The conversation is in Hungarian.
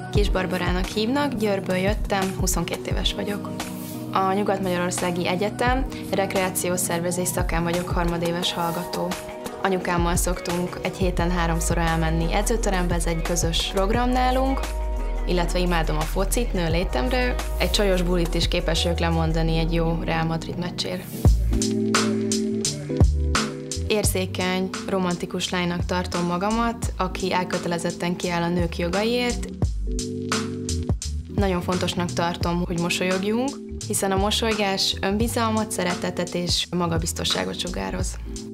Kis Barbarának hívnak, Győrből jöttem, 22 éves vagyok. A Nyugat-Magyarországi Egyetem rekreációs szervezés szakán vagyok harmadéves hallgató. Anyukámmal szoktunk egy héten 3-szor elmenni edzőterembe, ez egy közös program nálunk, illetve imádom a focit, nő létemre. Egy csajos bulit is képes ők lemondani egy jó Real Madrid meccsér. Érzékeny, romantikus lánynak tartom magamat, aki elkötelezetten kiáll a nők jogaiért. Nagyon fontosnak tartom, hogy mosolyogjunk, hiszen a mosolygás önbizalmat, szeretetet és magabiztosságot sugároz.